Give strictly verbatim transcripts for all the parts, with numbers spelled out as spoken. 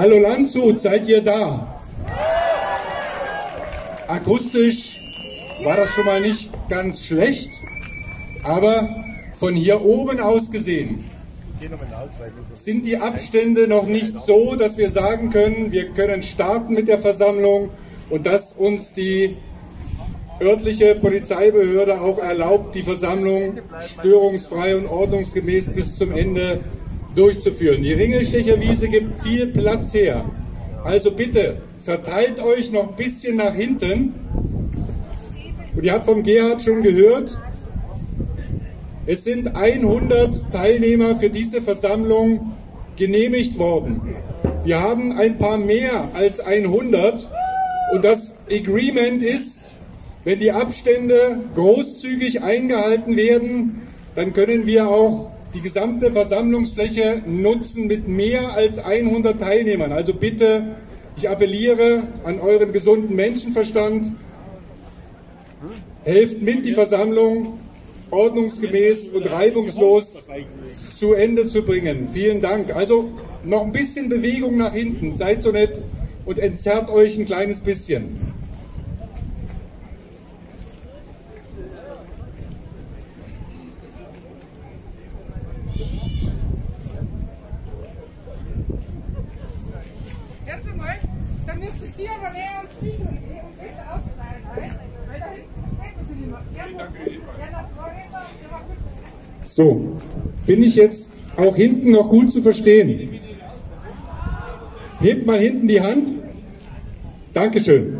Hallo Landshut, seid ihr da? Akustisch war das schon mal nicht ganz schlecht, aber von hier oben aus gesehen sind die Abstände noch nicht so, dass wir sagen können, wir können starten mit der Versammlung und dass uns die örtliche Polizeibehörde auch erlaubt, die Versammlung störungsfrei und ordnungsgemäß bis zum Ende durchzuführen. Die Ringelstecher Wiese gibt viel Platz her. Also bitte, verteilt euch noch ein bisschen nach hinten. Und ihr habt vom Gerhard schon gehört, es sind hundert Teilnehmer für diese Versammlung genehmigt worden. Wir haben ein paar mehr als hundert und das Agreement ist, wenn die Abstände großzügig eingehalten werden, dann können wir auch die gesamte Versammlungsfläche nutzen mit mehr als hundert Teilnehmern. Also bitte, ich appelliere an euren gesunden Menschenverstand, helft mit, die Versammlung ordnungsgemäß und reibungslos zu Ende zu bringen. Vielen Dank. Also noch ein bisschen Bewegung nach hinten. Seid so nett und entzerrt euch ein kleines bisschen. Ganz einmal, dann müssen Sie aber näher ans Mikro gehen und besser ausgeleitet sein, weil da hinten ist nicht so niemand. So, bin ich jetzt auch hinten noch gut zu verstehen? Hebt mal hinten die Hand. Dankeschön.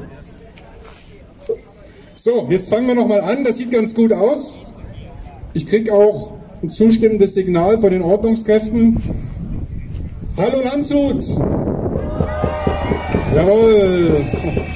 So, jetzt fangen wir noch mal an. Das sieht ganz gut aus. Ich kriege auch ein zustimmendes Signal von den Ordnungskräften. Hallo Landshut! Jawohl!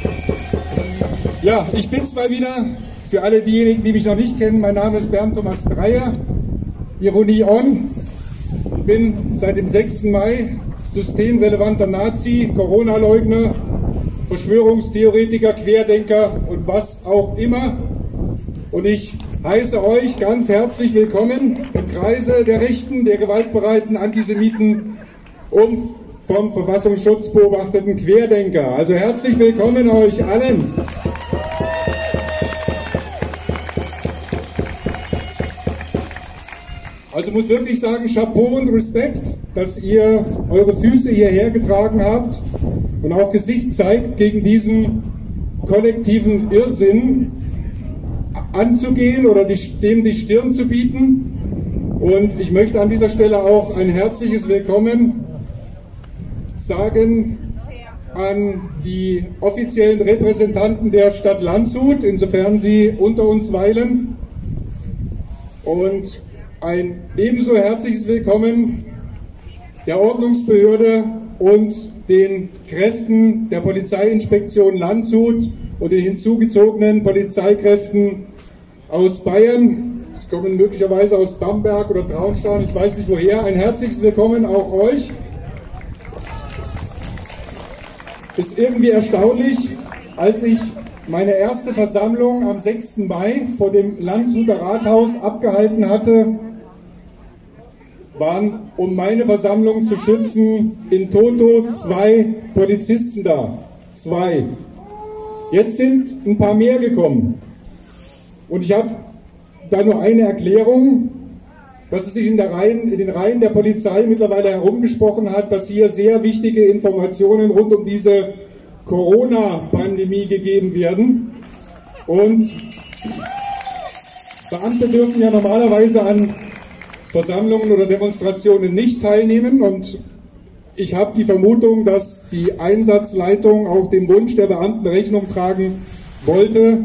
Ja, ich bin's mal wieder. Für alle diejenigen, die mich noch nicht kennen, mein Name ist Bernd Thomas Dreyer. Ironie on. Ich bin seit dem sechsten Mai systemrelevanter Nazi, Corona-Leugner, Verschwörungstheoretiker, Querdenker und was auch immer. Und ich heiße euch ganz herzlich willkommen im Kreise der Rechten, der gewaltbereiten Antisemiten und vom Verfassungsschutz beobachteten Querdenker. Also herzlich willkommen euch allen. Also muss wirklich sagen, Chapeau und Respekt, dass ihr eure Füße hierher getragen habt und auch Gesicht zeigt, gegen diesen kollektiven Irrsinn anzugehen oder die, dem die Stirn zu bieten. Und ich möchte an dieser Stelle auch ein herzliches Willkommen sagen an die offiziellen Repräsentanten der Stadt Landshut, insofern sie unter uns weilen. Und ein ebenso herzliches Willkommen der Ordnungsbehörde und den Kräften der Polizeiinspektion Landshut und den hinzugezogenen Polizeikräften aus Bayern. Sie kommen möglicherweise aus Bamberg oder Traunstein, ich weiß nicht woher. Ein herzliches Willkommen auch euch. Ist irgendwie erstaunlich, als ich meine erste Versammlung am sechsten Mai vor dem Landshuter Rathaus abgehalten hatte, waren, um meine Versammlung zu schützen, in toto zwei Polizisten da. Zwei. Jetzt sind ein paar mehr gekommen. Und ich habe da nur eine Erklärung, dass es sich in, der Reihen, in den Reihen der Polizei mittlerweile herumgesprochen hat, dass hier sehr wichtige Informationen rund um diese Corona-Pandemie gegeben werden. Und Beamte dürfen ja normalerweise an Versammlungen oder Demonstrationen nicht teilnehmen. Und ich habe die Vermutung, dass die Einsatzleitung auch dem Wunsch der Beamten Rechnung tragen wollte,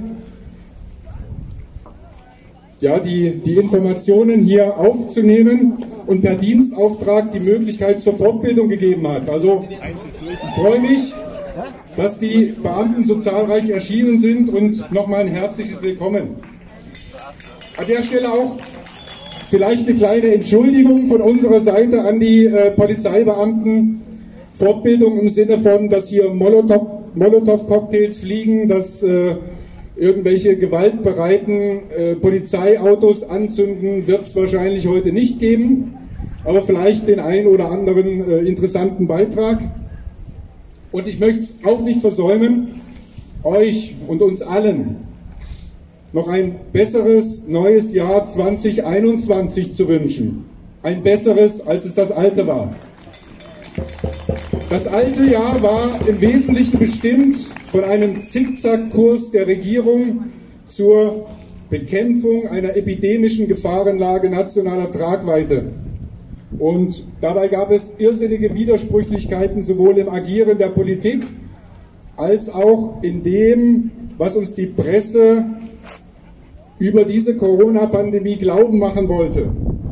ja, die, die Informationen hier aufzunehmen und per Dienstauftrag die Möglichkeit zur Fortbildung gegeben hat. Also ich freue mich, dass die Beamten so zahlreich erschienen sind und nochmal ein herzliches Willkommen. An der Stelle auch vielleicht eine kleine Entschuldigung von unserer Seite an die äh, Polizeibeamten. Fortbildung im Sinne von, dass hier Molotow, Molotow-Cocktails fliegen, dass äh, irgendwelche gewaltbereiten äh, Polizeiautos anzünden, wird es wahrscheinlich heute nicht geben, aber vielleicht den einen oder anderen äh, interessanten Beitrag. Und ich möchte es auch nicht versäumen, euch und uns allen noch ein besseres neues Jahr zweitausendeinundzwanzig zu wünschen. Ein besseres, als es das alte war. Das alte Jahr war im Wesentlichen bestimmt von einem Zickzackkurs der Regierung zur Bekämpfung einer epidemischen Gefahrenlage nationaler Tragweite. Und dabei gab es irrsinnige Widersprüchlichkeiten sowohl im Agieren der Politik als auch in dem, was uns die Presse über diese Corona-Pandemie glauben machen wollte.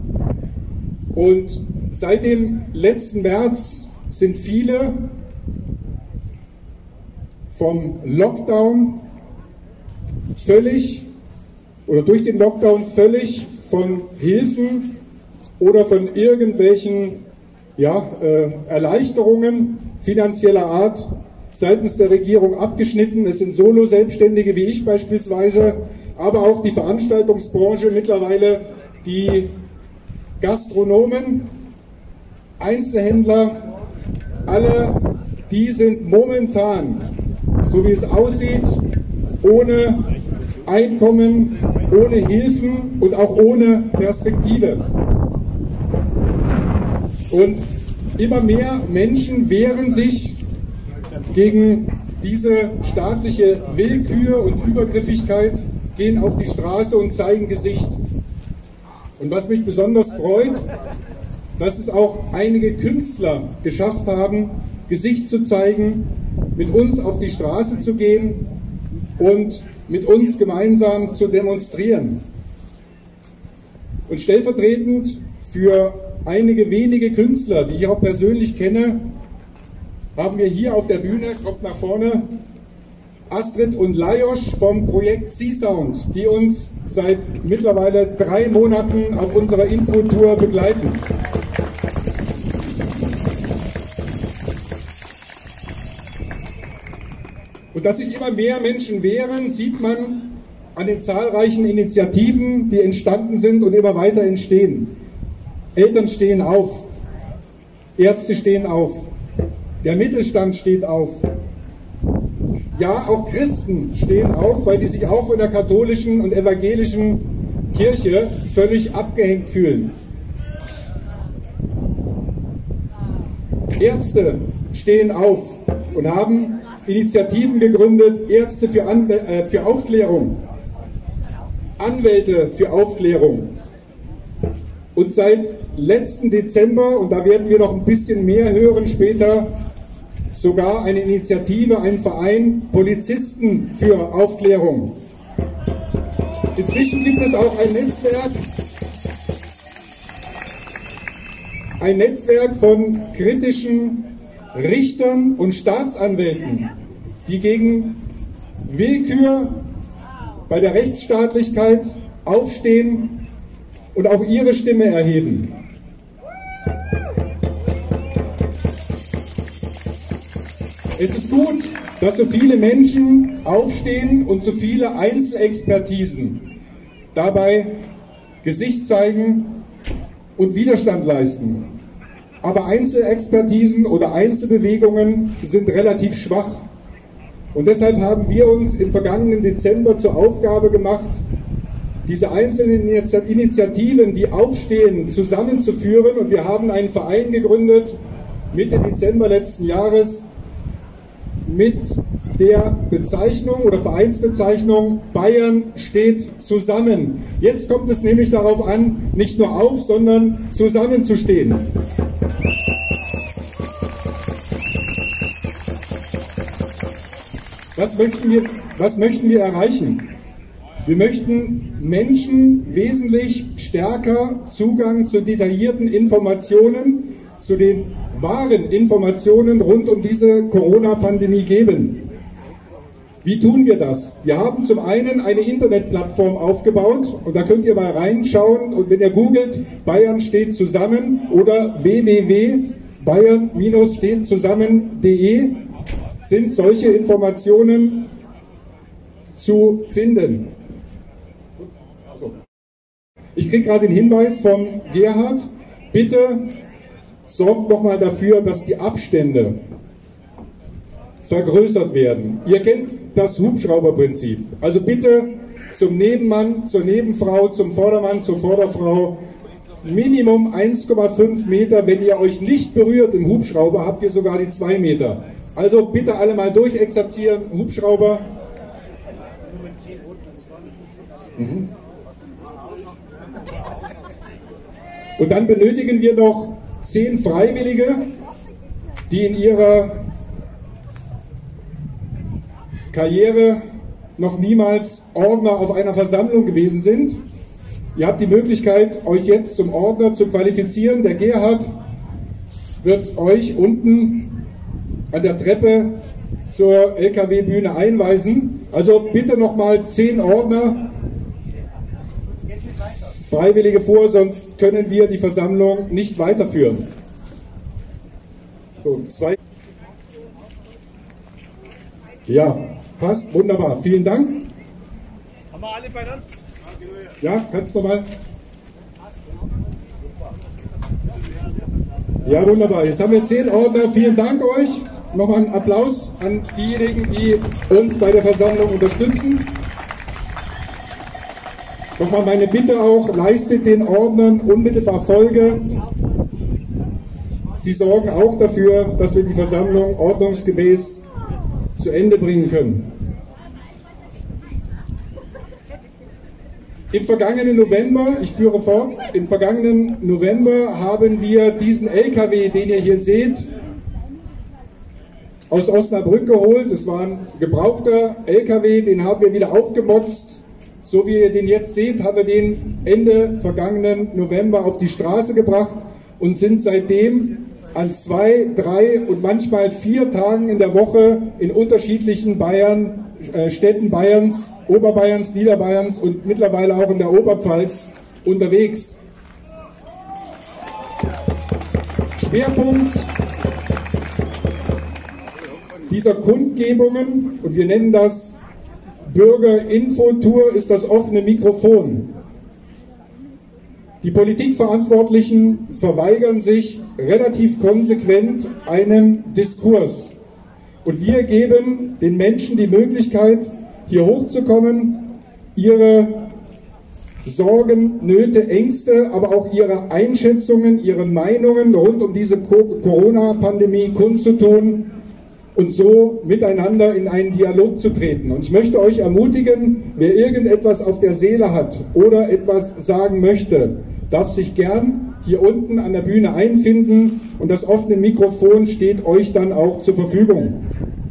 Und seit dem letzten März sind viele vom Lockdown völlig oder durch den Lockdown völlig von Hilfen oder von irgendwelchen ja, äh, Erleichterungen finanzieller Art seitens der Regierung abgeschnitten. Es sind Solo-Selbstständige wie ich beispielsweise, aber auch die Veranstaltungsbranche, mittlerweile die Gastronomen, Einzelhändler, alle die sind momentan, so wie es aussieht, ohne Einkommen, ohne Hilfen und auch ohne Perspektive. Und immer mehr Menschen wehren sich gegen diese staatliche Willkür und Übergriffigkeit, gehen auf die Straße und zeigen Gesicht. Und was mich besonders freut, dass es auch einige Künstler geschafft haben, Gesicht zu zeigen, mit uns auf die Straße zu gehen und mit uns gemeinsam zu demonstrieren. Und stellvertretend für einige wenige Künstler, die ich auch persönlich kenne, haben wir hier auf der Bühne, kommt nach vorne, Astrid und Lajos vom Projekt Sea Sound, die uns seit mittlerweile drei Monaten auf unserer Infotour begleiten. Und dass sich immer mehr Menschen wehren, sieht man an den zahlreichen Initiativen, die entstanden sind und immer weiter entstehen. Eltern stehen auf, Ärzte stehen auf, der Mittelstand steht auf. Ja, auch Christen stehen auf, weil die sich auch von der katholischen und evangelischen Kirche völlig abgehängt fühlen. Ärzte stehen auf und haben Initiativen gegründet, Ärzte für, Anw- äh, für Aufklärung, Anwälte für Aufklärung. Und seit letzten Dezember, und da werden wir noch ein bisschen mehr hören später, sogar eine Initiative, ein Verein Polizisten für Aufklärung. Inzwischen gibt es auch ein Netzwerk, ein Netzwerk von kritischen Richtern und Staatsanwälten, die gegen Willkür bei der Rechtsstaatlichkeit aufstehen und auch ihre Stimme erheben. Es ist gut, dass so viele Menschen aufstehen und so viele Einzelexpertisen dabei Gesicht zeigen und Widerstand leisten. Aber Einzelexpertisen oder Einzelbewegungen sind relativ schwach. Und deshalb haben wir uns im vergangenen Dezember zur Aufgabe gemacht, diese einzelnen Initiativen, die aufstehen, zusammenzuführen. Und wir haben einen Verein gegründet, Mitte Dezember letzten Jahres, mit der Bezeichnung oder Vereinsbezeichnung Bayern steht zusammen. Jetzt kommt es nämlich darauf an, nicht nur auf, sondern zusammenzustehen. Was möchten wir, was möchten wir erreichen? Wir möchten Menschen wesentlich stärker Zugang zu detaillierten Informationen, zu den wahren Informationen rund um diese Corona-Pandemie geben. Wie tun wir das? Wir haben zum einen eine Internetplattform aufgebaut und da könnt ihr mal reinschauen und wenn ihr googelt, Bayern steht zusammen oder w w w punkt bayern steht zusammen punkt de sind solche Informationen zu finden. Ich kriege gerade den Hinweis vom Gerhard, bitte sorgt nochmal dafür, dass die Abstände vergrößert werden. Ihr kennt das Hubschrauberprinzip. Also bitte zum Nebenmann, zur Nebenfrau, zum Vordermann, zur Vorderfrau Minimum eins Komma fünf Meter. Wenn ihr euch nicht berührt im Hubschrauber, habt ihr sogar die zwei Meter. Also bitte alle mal durchexerzieren. Hubschrauber. Mhm. Und dann benötigen wir noch zehn Freiwillige, die in ihrer Karriere noch niemals Ordner auf einer Versammlung gewesen sind. Ihr habt die Möglichkeit, euch jetzt zum Ordner zu qualifizieren. Der Gerhard wird euch unten an der Treppe zur L K W-Bühne einweisen. Also bitte nochmal zehn Ordner, Freiwillige vor, sonst können wir die Versammlung nicht weiterführen. So, zwei. Ja, passt, wunderbar. Vielen Dank. Haben wir alle beieinander? Ja, kannst du mal. Ja, wunderbar. Jetzt haben wir zehn Ordner. Vielen Dank euch. Nochmal einen Applaus an diejenigen, die uns bei der Versammlung unterstützen. Nochmal meine Bitte auch, leistet den Ordnern unmittelbar Folge. Sie sorgen auch dafür, dass wir die Versammlung ordnungsgemäß zu Ende bringen können. Im vergangenen November, ich führe fort, im vergangenen November haben wir diesen L K W, den ihr hier seht, aus Osnabrück geholt. Es war ein gebrauchter L K W, den haben wir wieder aufgemotzt. So wie ihr den jetzt seht, haben wir den Ende vergangenen November auf die Straße gebracht und sind seitdem an zwei, drei und manchmal vier Tagen in der Woche in unterschiedlichen Bayern, äh, Städten Bayerns, Oberbayerns, Niederbayerns und mittlerweile auch in der Oberpfalz unterwegs. Schwerpunkt dieser Kundgebungen, und wir nennen das Bürgerinfotour, ist das offene Mikrofon. Die Politikverantwortlichen verweigern sich relativ konsequent einem Diskurs. Und wir geben den Menschen die Möglichkeit, hier hochzukommen, ihre Sorgen, Nöte, Ängste, aber auch ihre Einschätzungen, ihre Meinungen rund um diese Corona-Pandemie kundzutun und so miteinander in einen Dialog zu treten. Und ich möchte euch ermutigen, wer irgendetwas auf der Seele hat oder etwas sagen möchte, darf sich gern hier unten an der Bühne einfinden und das offene Mikrofon steht euch dann auch zur Verfügung.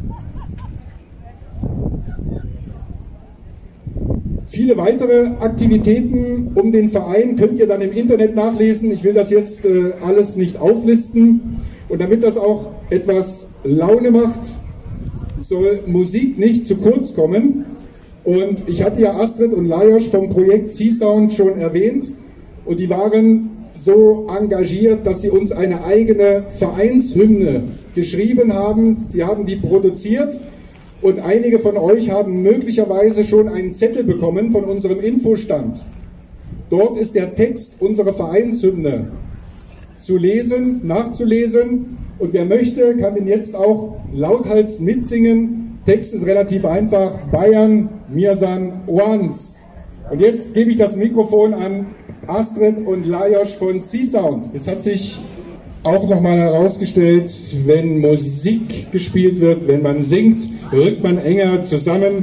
Viele weitere Aktivitäten um den Verein könnt ihr dann im Internet nachlesen. Ich will das jetzt äh, alles nicht auflisten. Und damit das auch etwas Laune macht, soll Musik nicht zu kurz kommen. Und ich hatte ja Astrid und Lajos vom Projekt C-Sound schon erwähnt. Und die waren so engagiert, dass sie uns eine eigene Vereinshymne geschrieben haben. Sie haben die produziert. Und einige von euch haben möglicherweise schon einen Zettel bekommen von unserem Infostand. Dort ist der Text unserer Vereinshymne zu lesen, nachzulesen. Und wer möchte, kann den jetzt auch lauthals mitsingen. Text ist relativ einfach. Bayern, mir san once. Und jetzt gebe ich das Mikrofon an Astrid und Lajos von C-Sound. Jetzt hat sich auch nochmal herausgestellt, wenn Musik gespielt wird, wenn man singt, rückt man enger zusammen.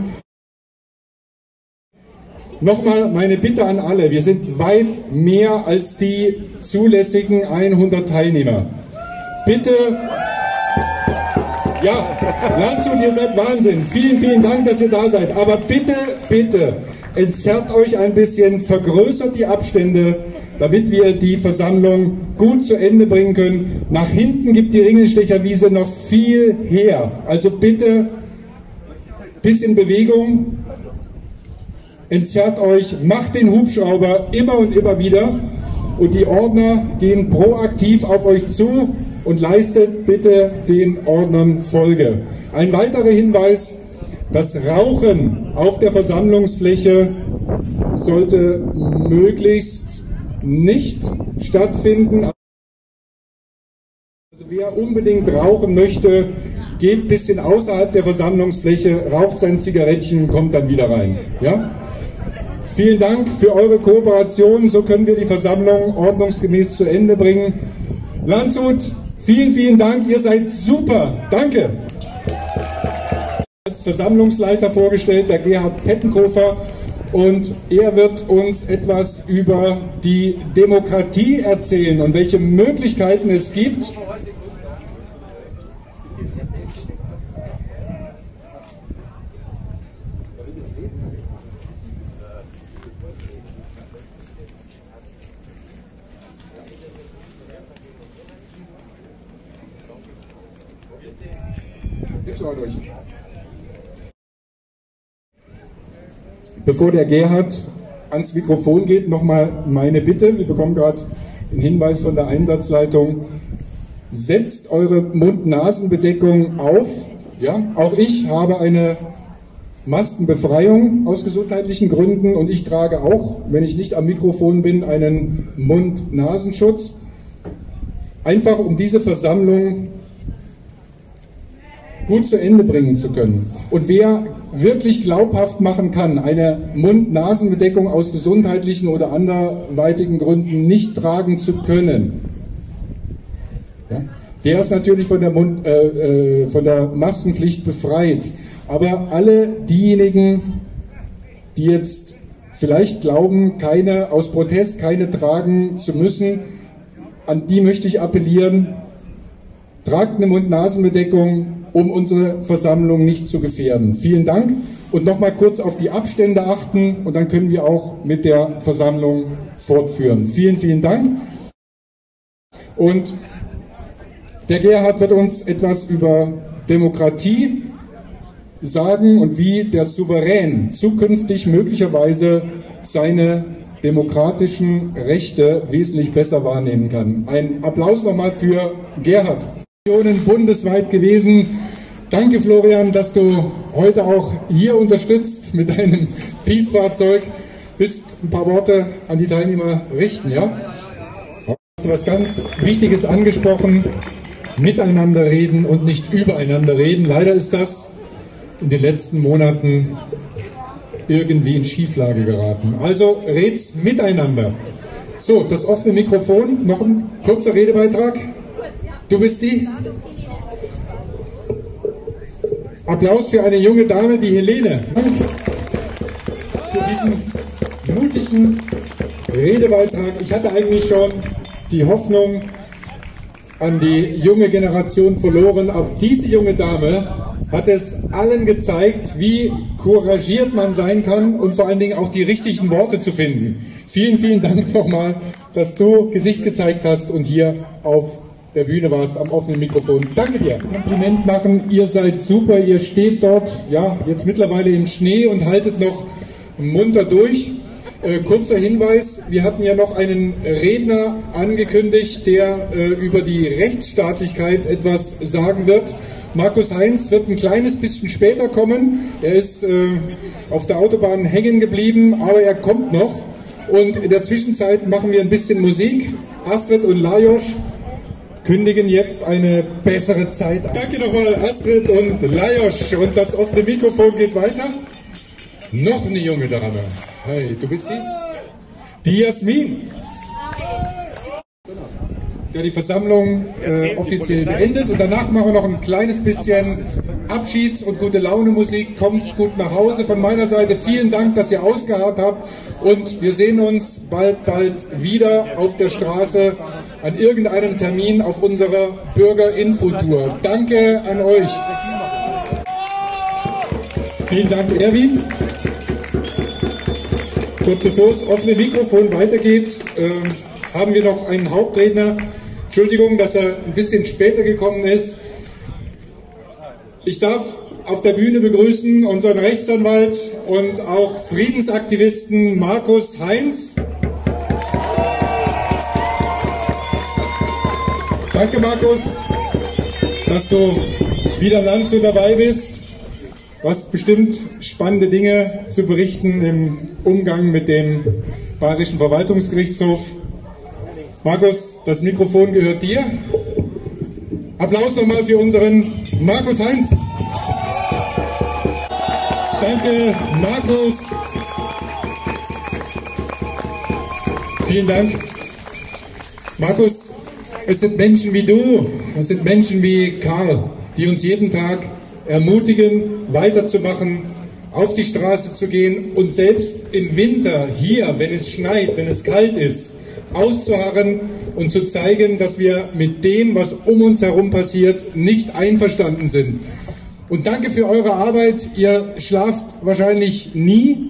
Nochmal meine Bitte an alle, wir sind weit mehr als die zulässigen hundert Teilnehmer. Bitte, ja, Landshut, ihr seid Wahnsinn, vielen, vielen Dank, dass ihr da seid, aber bitte, bitte, entzerrt euch ein bisschen, vergrößert die Abstände, damit wir die Versammlung gut zu Ende bringen können. Nach hinten gibt die Ringelstecherwiese noch viel her. Also bitte, bisschen Bewegung, entzerrt euch, macht den Hubschrauber immer und immer wieder und die Ordner gehen proaktiv auf euch zu und leistet bitte den Ordnern Folge. Ein weiterer Hinweis, das Rauchen auf der Versammlungsfläche sollte möglichst nicht stattfinden. Also wer unbedingt rauchen möchte, geht ein bisschen außerhalb der Versammlungsfläche, raucht sein Zigarettchen und kommt dann wieder rein. Ja? Vielen Dank für eure Kooperation, so können wir die Versammlung ordnungsgemäß zu Ende bringen. Landshut, vielen, vielen Dank, ihr seid super, danke. Als Versammlungsleiter vorgestellt, der Gerhard Pettenkofer, und er wird uns etwas über die Demokratie erzählen und welche Möglichkeiten es gibt. Bevor der Gerhard ans Mikrofon geht, nochmal meine Bitte. Wir bekommen gerade den Hinweis von der Einsatzleitung. Setzt eure Mund-Nasen-Bedeckung auf. Ja, auch ich habe eine Maskenbefreiung aus gesundheitlichen Gründen und ich trage auch, wenn ich nicht am Mikrofon bin, einen Mund-Nasenschutz. Einfach um diese Versammlung gut zu Ende bringen zu können. Und wer wirklich glaubhaft machen kann, eine Mund-Nasen-Bedeckung aus gesundheitlichen oder anderweitigen Gründen nicht tragen zu können, ja, der ist natürlich von der, Mund, äh, äh, von der Maskenpflicht befreit. Aber alle diejenigen, die jetzt vielleicht glauben, keine aus Protest keine tragen zu müssen, an die möchte ich appellieren, tragt eine Mund-Nasen-Bedeckung, um unsere Versammlung nicht zu gefährden. Vielen Dank und nochmal kurz auf die Abstände achten und dann können wir auch mit der Versammlung fortführen. Vielen, vielen Dank. Und der Gerhard wird uns etwas über Demokratie sagen und wie der Souverän zukünftig möglicherweise seine demokratischen Rechte wesentlich besser wahrnehmen kann. Ein Applaus nochmal für Gerhard. Bundesweit gewesen. Danke, Florian, dass du heute auch hier unterstützt mit deinem Peace-Fahrzeug. Willst ein paar Worte an die Teilnehmer richten, ja? Du hast was ganz Wichtiges angesprochen. Miteinander reden und nicht übereinander reden. Leider ist das in den letzten Monaten irgendwie in Schieflage geraten. Also red's miteinander. So, das offene Mikrofon. Noch ein kurzer Redebeitrag. Du bist die? Applaus für eine junge Dame, die Helene. Für diesen mutigen Redebeitrag. Ich hatte eigentlich schon die Hoffnung an die junge Generation verloren. Auch diese junge Dame hat es allen gezeigt, wie couragiert man sein kann und vor allen Dingen auch die richtigen Worte zu finden. Vielen, vielen Dank nochmal, dass du Gesicht gezeigt hast und hier auf der Bühne warst, am offenen Mikrofon. Danke dir. Kompliment machen, ihr seid super, ihr steht dort, ja, jetzt mittlerweile im Schnee und haltet noch munter durch. Äh, kurzer Hinweis, wir hatten ja noch einen Redner angekündigt, der äh, über die Rechtsstaatlichkeit etwas sagen wird. Markus Heinz wird ein kleines bisschen später kommen. Er ist äh, auf der Autobahn hängen geblieben, aber er kommt noch. Und in der Zwischenzeit machen wir ein bisschen Musik. Astrid und Lajos kündigen jetzt eine bessere Zeit an. Danke nochmal Astrid und Lajos. Und das offene Mikrofon geht weiter. Noch eine junge Dame. Hey, du bist die? Die Jasmin. Ja, die Versammlung äh, offiziell beendet und danach machen wir noch ein kleines bisschen Abschieds- und gute Laune Musik. Kommt gut nach Hause. Von meiner Seite vielen Dank, dass ihr ausgeharrt habt und wir sehen uns bald, bald wieder auf der Straße an irgendeinem Termin auf unserer Bürgerinfotour. Danke an euch. Vielen Dank, Erwin. Kurz bevor das offene Mikrofon weitergeht, äh, haben wir noch einen Hauptredner. Entschuldigung, dass er ein bisschen später gekommen ist. Ich darf auf der Bühne begrüßen unseren Rechtsanwalt und auch Friedensaktivisten Markus Heinz. Danke, Markus, dass du wieder in Landshut dabei bist. Du hast bestimmt spannende Dinge zu berichten im Umgang mit dem Bayerischen Verwaltungsgerichtshof. Markus, das Mikrofon gehört dir. Applaus nochmal für unseren Markus Heinz. Danke, Markus. Vielen Dank. Markus, es sind Menschen wie du, es sind Menschen wie Karl, die uns jeden Tag ermutigen, weiterzumachen, auf die Straße zu gehen und selbst im Winter hier, wenn es schneit, wenn es kalt ist, auszuharren und zu zeigen, dass wir mit dem, was um uns herum passiert, nicht einverstanden sind. Und danke für eure Arbeit. Ihr schlaft wahrscheinlich nie,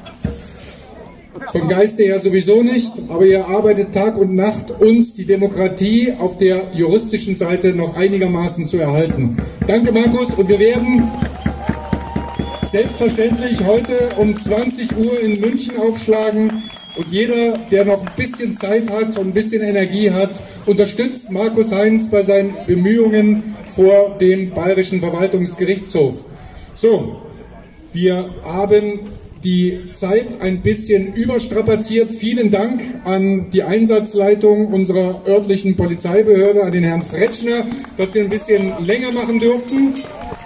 vom Geiste her sowieso nicht, aber ihr arbeitet Tag und Nacht, uns die Demokratie auf der juristischen Seite noch einigermaßen zu erhalten. Danke, Markus, und wir werden selbstverständlich heute um zwanzig Uhr in München aufschlagen. Und jeder, der noch ein bisschen Zeit hat und ein bisschen Energie hat, unterstützt Markus Heinz bei seinen Bemühungen vor dem Bayerischen Verwaltungsgerichtshof. So, wir haben die Zeit ein bisschen überstrapaziert. Vielen Dank an die Einsatzleitung unserer örtlichen Polizeibehörde, an den Herrn Fretschner, dass wir ein bisschen länger machen durften.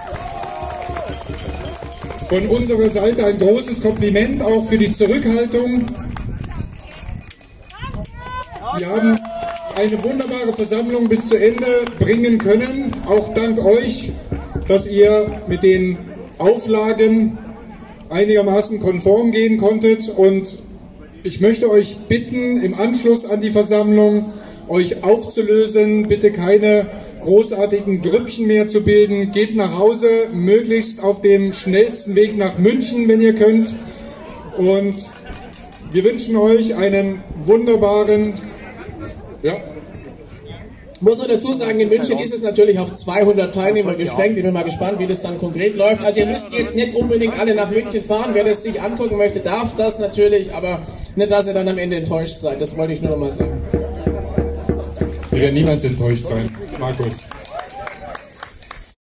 Von unserer Seite ein großes Kompliment auch für die Zurückhaltung. Wir haben eine wunderbare Versammlung bis zu Ende bringen können, auch dank euch, dass ihr mit den Auflagen einigermaßen konform gehen konntet. Und ich möchte euch bitten, im Anschluss an die Versammlung euch aufzulösen, bitte keine großartigen Grüppchen mehr zu bilden. Geht nach Hause, möglichst auf dem schnellsten Weg nach München, wenn ihr könnt. Und wir wünschen euch einen wunderbaren... Ja. Ich muss noch dazu sagen, in München ist es natürlich auf zweihundert Teilnehmer beschränkt. Ich bin mal gespannt, wie das dann konkret läuft. Also ihr müsst jetzt nicht unbedingt alle nach München fahren. Wer das sich angucken möchte, darf das natürlich, aber nicht, dass ihr dann am Ende enttäuscht seid. Das wollte ich nur noch mal sagen. Wir werden niemals enttäuscht sein, Markus.